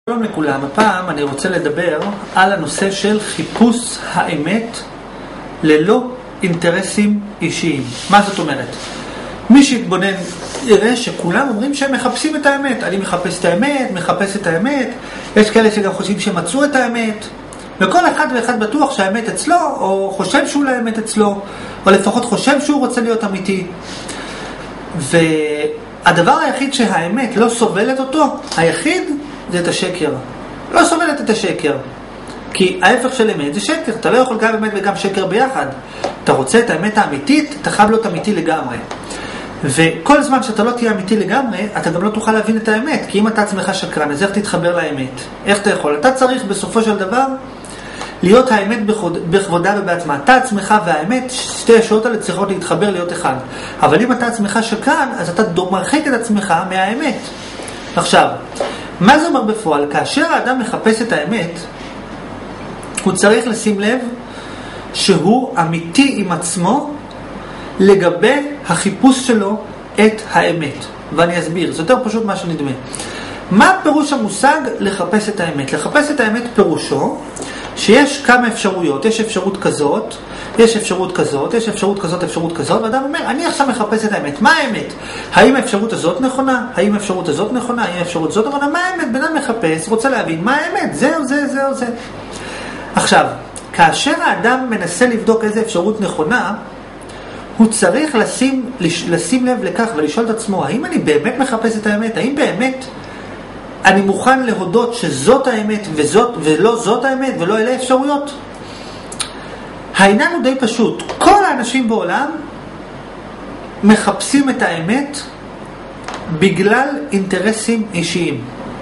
שלום לכולם, הפעם אני רוצה לדבר על הנושא של חיפוש האמת ללא אינטרסים אישיים. מה זאת אומרת? מי שיתבונן יראה שכולם אומרים שהם מחפשים את האמת. אני מחפש את האמת, מחפש את האמת. יש כאלה שגם חושבים שמצאו את האמת. וכל אחד ואחד בטוח שהאמת אצלו, או חושב שהוא לאמת אצלו, או לפחות חושב שהוא רוצה להיות אמיתי. והדבר היחיד שהאמת לא סובלת אותו, היחיד, זה את השקר. לא סובלת את השקר. כי ההפך של אמת זה שקר. אתה לא יכול גם אמת וגם שקר ביחד. אתה רוצה את האמת האמיתית, אתה חייב להיות אמיתי לגמרי. וכל זמן שאתה לא תהיה אמיתי לגמרי, אתה גם לא תוכל להבין את האמת. כי אם אתה עצמך שקרן, אז איך תתחבר לאמת? איך אתה יכול? אתה צריך בסופו של דבר להיות האמת בכבודה ובעצמה. אתה עצמך והאמת, שתי ישויות האלה צריכות להתחבר להיות אחד. אבל אם אתה עצמך שקרן, אז אתה מרחיק את עצמך מהאמת. עכשיו, מה זה אומר בפועל? כאשר האדם מחפש את האמת, הוא צריך לשים לב שהוא אמיתי עם עצמו לגבי החיפוש שלו את האמת. ואני אסביר, זה יותר פשוט מה שנדמה. מה פירוש המושג לחפש את האמת? לחפש את האמת פירושו שיש כמה אפשרויות. יש אפשרות כזאת, יש אפשרות כזאת, יש אפשרות כזאת, אפשרות כזאת, ואדם אומר, אני עכשיו מחפש את האמת. מה האמת? האם האפשרות הזאת נכונה? האם האפשרות הזאת נכונה? האם האפשרות הזאת נכונה? מה האמת? בן אדם מחפש, רוצה להבין מה האמת? זהו, זה. עכשיו, כאשר האדם מנסה לבדוק איזה אפשרות נכונה, הוא צריך לשים לב לכך ולשאול את עצמו, האם אני באמת מחפש את האמת? האם באמת אני מוכן להודות שזאת האמת ולא זאת האמת ולא אלה אפשרויות? העניין הוא די פשוט. כל האנשים בעולם מחפשים את האמת בגלל אינטרסים אישיים.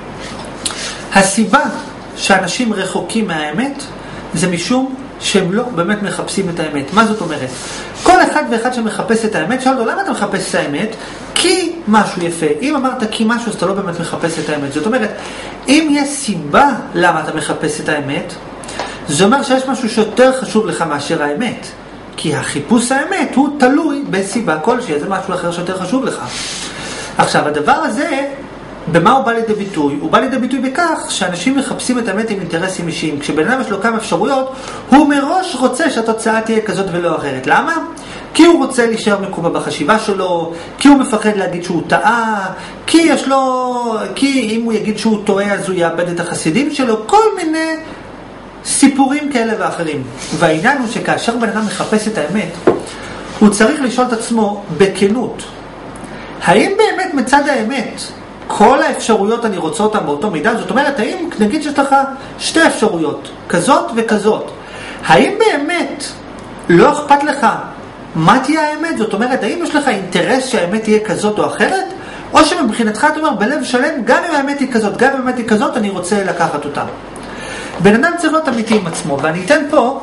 הסיבה שאנשים רחוקים מהאמת זה משום שהם לא באמת מחפשים את האמת. מה זאת אומרת? כל אחד ואחד שמחפש את האמת, שאל לו, למה אתה מחפש את האמת? כי משהו יפה. אם אמרת כי משהו, אז אתה לא באמת מחפש את האמת. זאת אומרת, אם יש סיבה למה אתה מחפש את האמת, זה אומר שיש משהו שיותר חשוב לך מאשר האמת. כי החיפוש האמת הוא תלוי בסיבה כלשהי, זה משהו אחר שיותר חשוב לך. עכשיו, הדבר הזה, במה הוא בא לידי ביטוי? הוא בא לידי ביטוי בכך שאנשים מחפשים את האמת עם אינטרסים אישיים. כשבן אדם יש לו כמה אפשרויות, הוא מראש רוצה שהתוצאה תהיה כזאת ולא אחרת. למה? כי הוא רוצה להישאר מקובע בחשיבה שלו, כי הוא מפחד להגיד שהוא טעה, כי אם הוא יגיד שהוא טועה אז הוא יאבד את החסידים שלו, כל מיני סיפורים כאלה ואחרים. והעניין הוא שכאשר בן אדם מחפש את האמת, הוא צריך לשאול את עצמו בכנות, האם באמת מצד האמת כל האפשרויות אני רוצה אותן באותו מידה? זאת אומרת, האם נגיד שיש לך שתי אפשרויות, כזאת וכזאת, האם באמת לא אכפת לך מה תהיה האמת? זאת אומרת, האם יש לך אינטרס שהאמת תהיה כזאת או אחרת? או שמבחינתך אתה אומר בלב שלם, גם אם האמת היא כזאת, גם אם האמת היא כזאת, אני רוצה לקחת אותה. בן אדם צריך להיות אמיתי עם עצמו, ואני אתן פה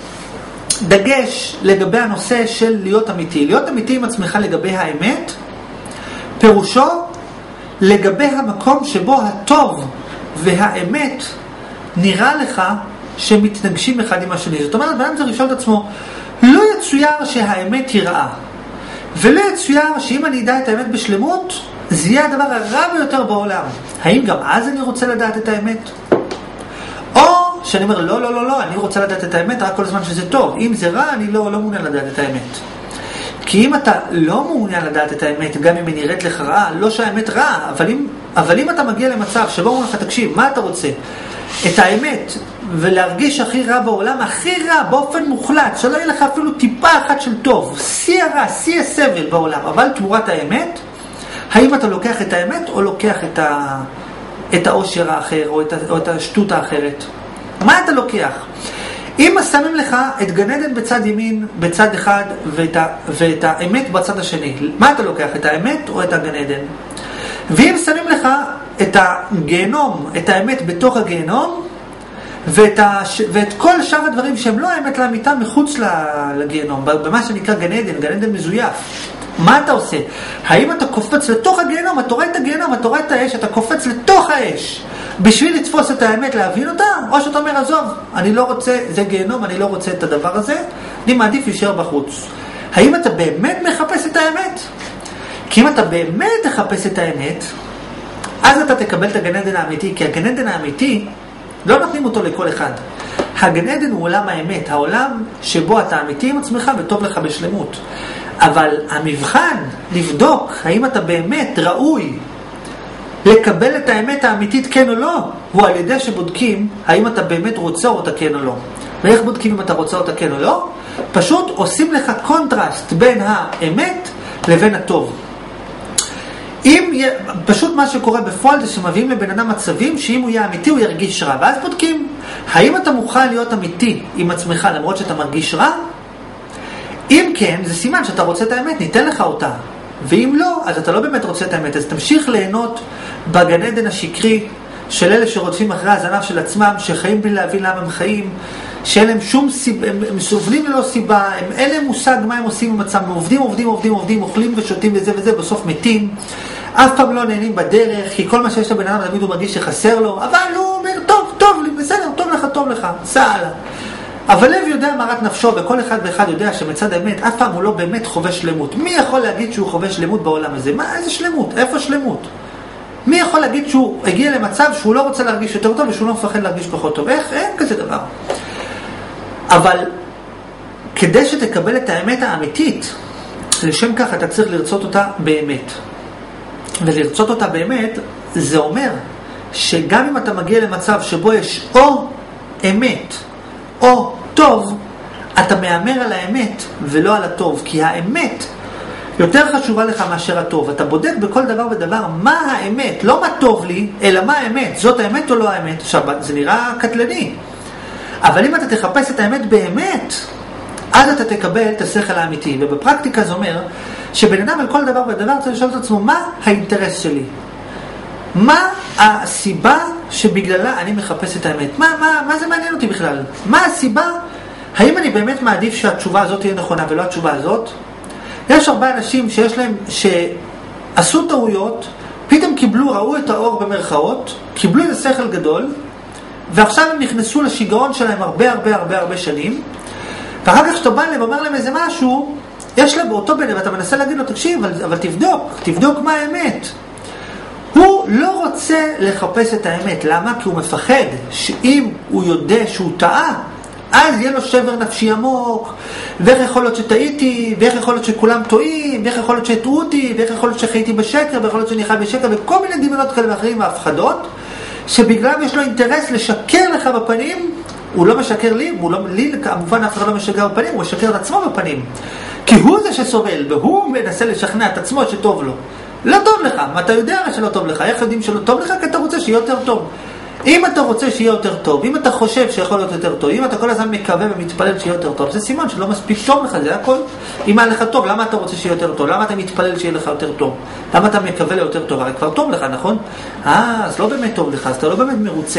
דגש לגבי הנושא של להיות אמיתי. להיות אמיתי עם עצמך לגבי האמת, פירושו לגבי המקום שבו הטוב והאמת נראה לך שמתנגשים אחד עם השני. זאת אומרת, בן אדם צריך לשאול את עצמו, לא יצויר שהאמת היא רעה, ולא יצויר שאם אני אדע את האמת בשלמות, זה יהיה הדבר הרע ביותר בעולם. האם גם אז אני רוצה לדעת את האמת? או שאני אומר, לא, אני רוצה לדעת את האמת רק כל הזמן שזה טוב. אם זה רע, אני לא מעוניין לדעת את האמת. כי אם אתה לא מעוניין לדעת את האמת, גם אם היא נראית לך רעה, לא שהאמת רעה, אבל אם אתה מגיע למצב שבו הוא אומר לך, תקשיב, מה אתה רוצה? את האמת, ולהרגיש הכי רע בעולם, הכי רע באופן מוחלט, שלא יהיה לך אפילו טיפה אחת של טוב, שיא הרע, שיא הסבל בעולם, אבל תמורת האמת, האם אתה לוקח את האמת או לוקח את העושר האחר או את השטות האחרת? מה אתה לוקח? אם שמים לך את גן עדן בצד ימין, בצד אחד, ואת האמת בצד השני, מה אתה לוקח? את האמת או את הגן עדן? ואם שמים לך את הגיהנום, את האמת בתוך הגיהנום, ואת כל שאר הדברים שהם לא האמת לאמיתה מחוץ לגיהנום, במה שנקרא גן עדן, גן עדן מזויף, מה אתה עושה? האם אתה קופץ לתוך הגיהנום, אתה רואה את הגיהנום, אתה רואה את האש, אתה קופץ לתוך האש בשביל לתפוס את האמת, להבין אותה? או שאתה אומר, עזוב, אני לא רוצה, זה גיהנום, אני לא רוצה את הדבר הזה, אני מעדיף להישאר בחוץ. האם אתה באמת מחפש את האמת? כי אם אתה באמת תחפש את האמת, אז אתה תקבל את הגן עדן האמיתי, כי הגן עדן האמיתי לא נותנים אותו לכל אחד. הגן עדן הוא עולם האמת, העולם שבו אתה אמיתי עם עצמך וטוב לך בשלמות. אבל המבחן, לבדוק האם אתה באמת ראוי לקבל את האמת האמיתית כן או לא, הוא על ידי שבודקים האם אתה באמת רוצה אותה כן או לא. ואיך בודקים אם אתה רוצה אותה כן או לא? פשוט עושים לך קונטרסט בין האמת לבין הטוב. פשוט מה שקורה בפועל זה שמביאים לבן אדם מצבים שאם הוא יהיה אמיתי הוא ירגיש רע, ואז בודקים האם אתה מוכן להיות אמיתי עם עצמך למרות שאתה מרגיש רע? אם כן, זה סימן שאתה רוצה את האמת, ניתן לך אותה. ואם לא, אז אתה לא באמת רוצה את האמת, אז תמשיך ליהנות בגן עדן השקרי של אלה שרודפים אחרי הזנב של עצמם, שחיים בלי להבין למה הם חיים, שאין להם שום סיבה, הם סובלים ללא סיבה, אין להם מושג מה הם עושים עם עצמם, עובדים, אוכלים ושותים וזה וזה, בסוף מתים, אף פעם לא נהנים בדרך, כי כל מה שיש לבן אדם תמיד הוא מרגיש שחסר לו, אבל הוא אומר, טוב לי, בסדר, טוב לך, סע הלאה. אבל לב יודע מרת נפשו, וכל אחד ואחד יודע שמצד האמת, אף פעם הוא לא באמת חווה שלמות. מי יכול להגיד שהוא חווה שלמות בעולם הזה? איזה שלמות? איפה שלמות? מי יכול להגיד שהוא הגיע למצב שהוא לא רוצה להרגיש יותר טוב, ושהוא לא מפחד להרגיש פחות טוב? אין כזה דבר. אבל כדי שתקבל את האמת האמיתית, לשם כך אתה צריך לרצות אותה באמת. ולרצות אותה באמת, זה אומר שגם אם אתה מגיע למצב שבו יש או אמת, או טוב, אתה מאמר על האמת ולא על הטוב, כי האמת יותר חשובה לך מאשר הטוב. אתה בודק בכל דבר ודבר מה האמת, לא מה טוב לי, אלא מה האמת, זאת האמת או לא האמת. עכשיו, זה נראה קטלני, אבל אם אתה תחפש את האמת באמת, אז אתה תקבל את השכל האמיתי. ובפרקטיקה זה אומר שבן אדם על כל דבר ודבר צריך לשאול את עצמו, מה האינטרס שלי? מה הסיבה שבגללה אני מחפש את האמת? מה זה מעניין אותי בכלל? מה הסיבה? האם אני באמת מעדיף שהתשובה הזאת תהיה נכונה ולא התשובה הזאת? יש הרבה אנשים שעשו טעויות, פתאום ראו את האור במרכאות, קיבלו איזה שכל גדול, ועכשיו הם נכנסו לשיגעון שלהם הרבה שנים, ואחר כך שאתה בא להם ואומר להם איזה משהו, יש להם באותו בן, ואתה מנסה להגיד לו, תקשיב, אבל תבדוק מה האמת. הוא לא רוצה לחפש את האמת. למה? כי הוא מפחד שאם הוא יודע שהוא טעה, אז יהיה לו שבר נפשי עמוק, ואיך יכול להיות שטעיתי, ואיך יכול להיות שכולם טועים, ואיך יכול להיות שהטעו אותי, ואיך יכול להיות שחייתי בשקר, ואיך יכול להיות שאני חי בשקר, וכל מיני דמיונות כאלה ואחרים והפחדות, שבגלל יש לו אינטרס לשקר לך בפנים. הוא לא משקר לי, לי כמובן אף אחד לא משקר בפנים, הוא משקר את עצמו בפנים, כי הוא זה שסובל, והוא מנסה לשכנע את עצמו שטוב לו. לא טוב לך, מה אתה יודע שלא טוב לך? איך יודעים שלא טוב לך? כי אתה רוצה שיהיה יותר טוב. אם אתה רוצה שיהיה יותר טוב, אם אתה חושב שיכול להיות יותר טוב, אם אתה כל הזמן מקווה ומתפלל שיהיה יותר טוב, זה סימן שלא מספיק טוב לך, זה הכל. אם היה לך טוב, למה אתה רוצה שיהיה יותר טוב? למה אתה מתפלל שיהיה לך יותר טוב? למה אתה מקווה ליותר טוב? הרי כבר טוב לך, נכון? אז לא באמת טוב לך, אז אתה לא באמת מרוצה.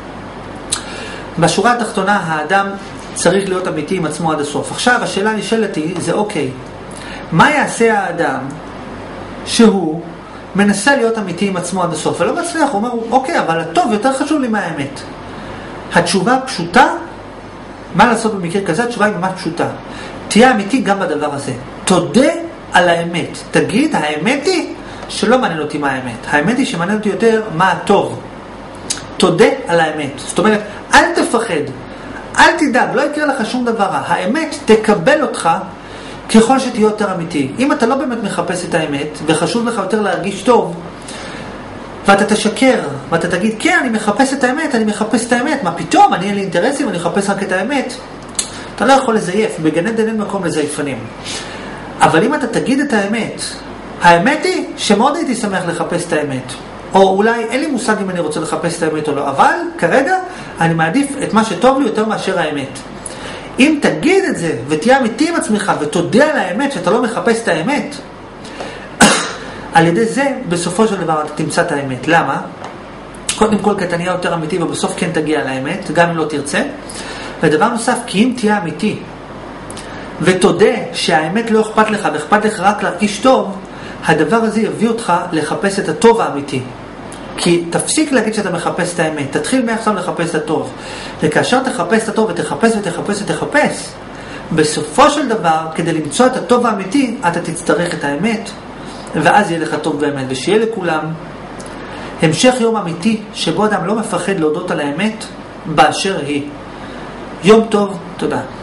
בשורה התחתונה, האדם צריך להיות אמיתי עם עצמו עד הסוף. עכשיו, השאלה נשאלת היא, זה אוקיי. מה יעשה האדם שהוא מנסה להיות אמיתי עם עצמו עד הסוף, ולא מצליח? הוא אומר, אוקיי, אבל הטוב יותר חשוב לי מהאמת. התשובה פשוטה, מה לעשות במקרה כזה? התשובה היא ממש פשוטה. תהיה אמיתי גם בדבר הזה. תודה על האמת. תגיד, האמת היא שלא מעניין אותי מה האמת. האמת היא שמעניין אותי יותר מה הטוב. תודה על האמת. זאת אומרת, אל תפחד, אל תדאג, לא יקרה לך שום דבר רע. האמת תקבל אותך ככל שתהיה יותר אמיתי. אם אתה לא באמת מחפש את האמת, וחשוב לך יותר להרגיש טוב, ואתה תשקר, ואתה תגיד, כן, אני מחפש את האמת, מה פתאום, אני אין לי אינטרסים, אני מחפש רק את האמת. אתה לא יכול לזייף, בגן עדן אין מקום לזייפנים. אבל אם אתה תגיד את האמת, האמת היא שמאוד הייתי שמח לחפש את האמת. או אולי אין לי מושג אם אני רוצה לחפש את האמת או לא, אבל כרגע אני מעדיף את מה שטוב לי יותר מאשר האמת. אם תגיד את זה ותהיה אמיתי עם עצמך ותודה על האמת שאתה לא מחפש את האמת, על ידי זה בסופו של דבר אתה תמצא את האמת. למה? קודם כל כי אתה נהיה יותר אמיתי ובסוף כן תגיע לאמת, גם אם לא תרצה. ודבר נוסף, כי אם תהיה אמיתי ותודה שהאמת לא אכפת לך ואכפת לך רק להרגיש טוב, הדבר הזה יביא אותך לחפש את הטוב האמיתי. כי תפסיק להגיד שאתה מחפש את האמת, תתחיל מעכשיו לחפש את הטוב. וכאשר תחפש את הטוב ותחפש, בסופו של דבר, כדי למצוא את הטוב האמיתי, אתה תצטרך את האמת, ואז יהיה לך טוב באמת. ושיהיה לכולם המשך יום אמיתי שבו אדם לא מפחד להודות על האמת באשר היא. יום טוב, תודה.